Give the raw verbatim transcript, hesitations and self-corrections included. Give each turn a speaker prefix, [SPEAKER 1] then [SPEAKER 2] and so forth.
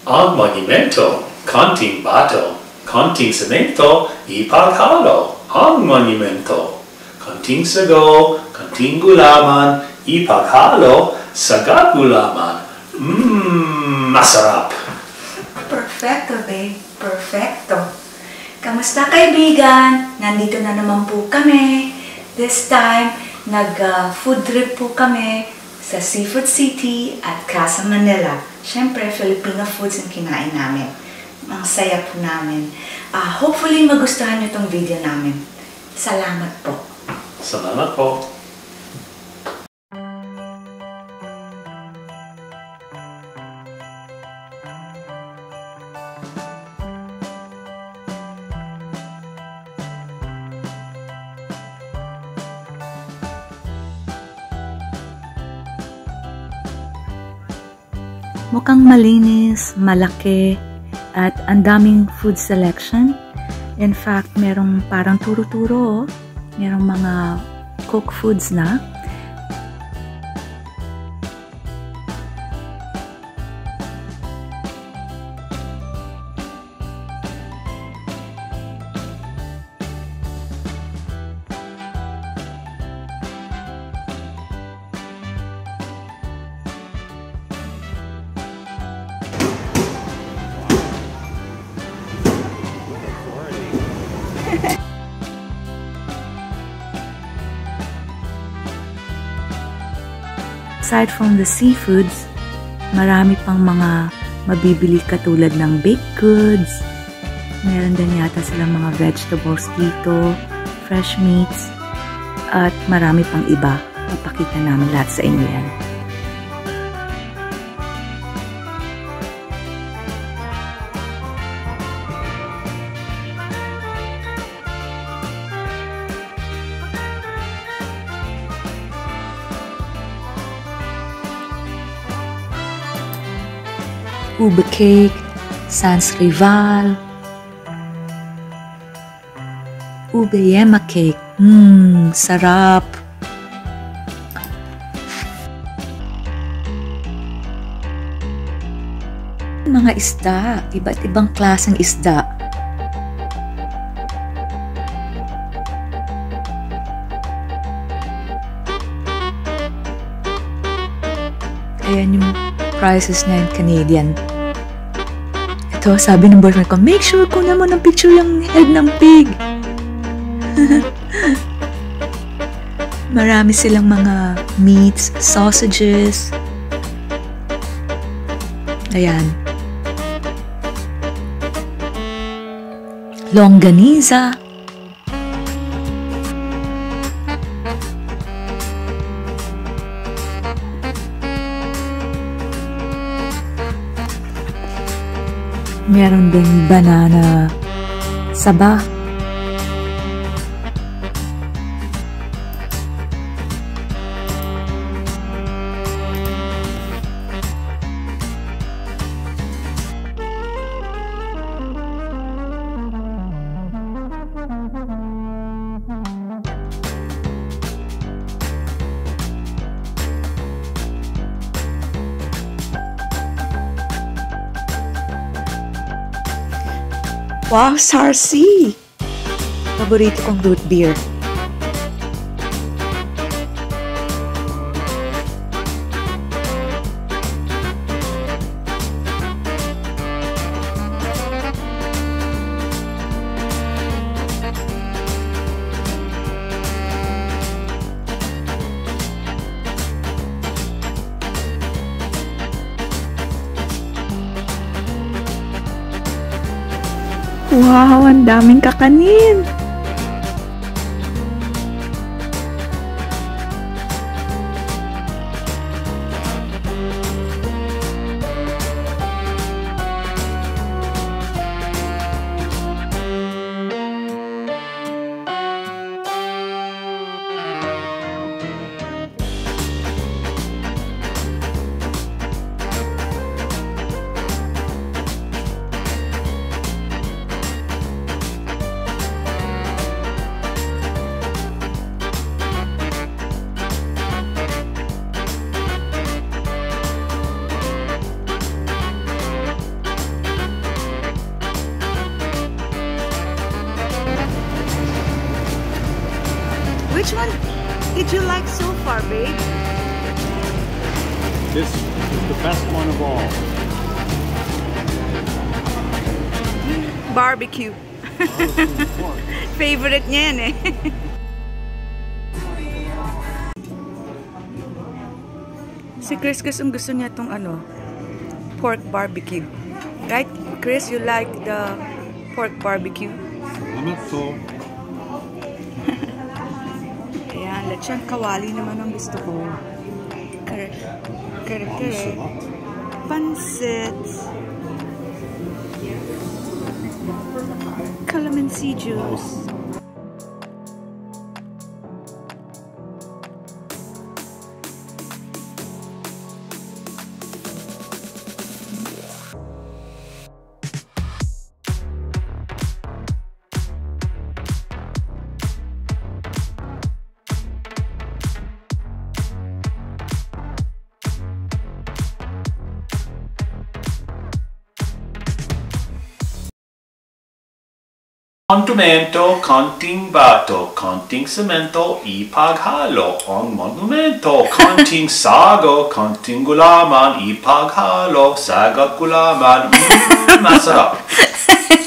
[SPEAKER 1] Ang monumento, konting bato, konting semento, ipaghalo. Ang monumento, konting sago, konting gulaman, ipaghalo sa gulaman. Mmm, masarap.
[SPEAKER 2] Perfecto, babe. Perfecto. Kamusta kaibigan? Nandito na naman po kami. This time, nag-food uh, trip po kami sa Seafood City at Casa Manila. Siyempre, Filipino foods ang kinain namin. Ang saya po namin. Uh, hopefully, magustuhan niyo itong video namin. Salamat po.
[SPEAKER 1] Salamat po.
[SPEAKER 2] Mukhang malinis, malaki, at ang daming food selection. In fact, merong parang turo-turo, merong mga cooked foods na. Aside from the seafoods, marami pang mga mabibili katulad ng baked goods. Meron din yata silang mga vegetables dito, fresh meats, at marami pang iba. Papakita namin lahat sa inyo yan. Ube cake, sans rival, ube yema cake, mmm, sarap. Mga isda, iba't ibang klaseng isda. Ayan yung prices na yung Canadian. Ito, sabi ng boyfriend ko, make sure kunan mo ng picture yung head ng pig. Marami silang mga meats, sausages. Ayan. Longganisa. Meron ding banana saba. Wow, Sarsi! Paborito kong root beer. Wow, ang daming kakanin! Which one did you like so far, babe?
[SPEAKER 3] This is the best one of all.
[SPEAKER 2] Barbecue. Favorite niya yan eh. Si Chris, gustong gusto niya tong ano, pork barbecue. Right, Chris? You like the pork barbecue?
[SPEAKER 3] Salamat po.
[SPEAKER 2] Ayan, lechon kawali naman ang gusto ko. Kare, kare, kare. Pansit. Calamansi juice.
[SPEAKER 1] Monumento, konting bato, konting semento, ipaghalo ang monumento. Konting sago, konting gulaman, ipaghalo, sagot gulaman, mm, masarap.